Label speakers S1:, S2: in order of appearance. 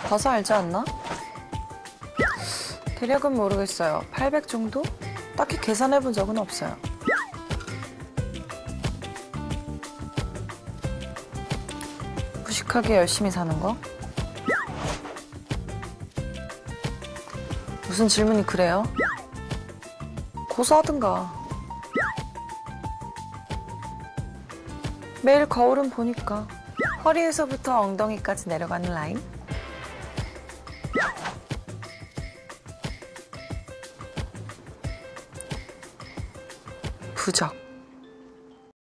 S1: 봐서 알지 않나? 대략은 모르겠어요. 800 정도? 딱히 계산해본 적은 없어요. 무식하게 열심히 사는 거? 무슨 질문이 그래요? 고소하든가. 매일 거울은 보니까 허리에서부터 엉덩이까지 내려가는 라인? 부적.